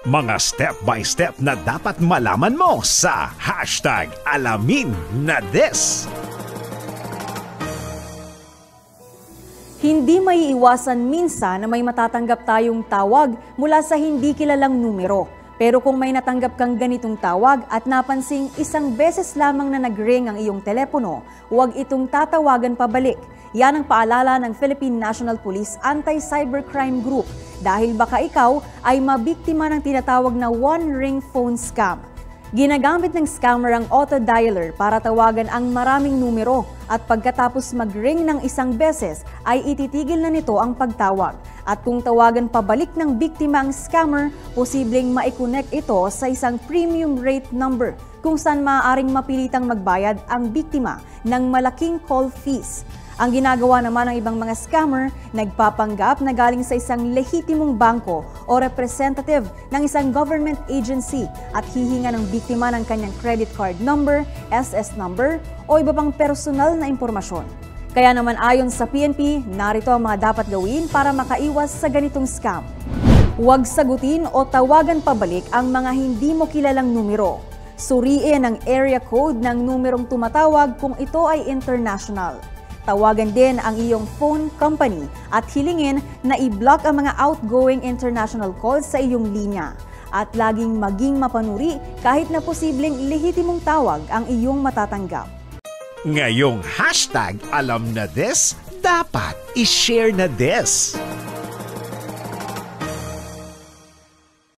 Mga step-by-step na dapat malaman mo sa #AlaminNaDis. Hindi maiiwasan minsan na may matatanggap tayong tawag mula sa hindi kilalang numero. Pero kung may natanggap kang ganitong tawag at napansing isang beses lamang na nag-ring ang iyong telepono, huwag itong tatawagan pabalik. Yan ang paalala ng Philippine National Police Anti-Cybercrime Group dahil baka ikaw ay mabiktima ng tinatawag na one-ring phone scam. Ginagamit ng scammer ang auto-dialer para tawagan ang maraming numero at pagkatapos mag-ring ng isang beses ay ititigil na nito ang pagtawag. At kung tawagan pabalik ng biktima ang scammer, posibleng ma-connect ito sa isang premium rate number kung saan maaaring mapilitang magbayad ang biktima ng malaking call fees. Ang ginagawa naman ng ibang mga scammer, nagpapanggap na galing sa isang lehitimong bangko o representative ng isang government agency at hihinga ng biktima ng kanyang credit card number, SS number o iba pang personal na impormasyon. Kaya naman ayon sa PNP, narito ang mga dapat gawin para makaiwas sa ganitong scam. Huwag sagutin o tawagan pabalik ang mga hindi mo kilalang numero. Suriin ang area code ng numerong tumatawag kung ito ay international. Tawagan din ang iyong phone company at hilingin na i-block ang mga outgoing international calls sa iyong linya. At laging maging mapanuri kahit na posibleng lehitimong tawag ang iyong matatanggap. Ngayong #AlamNaDis, dapat i-share na this.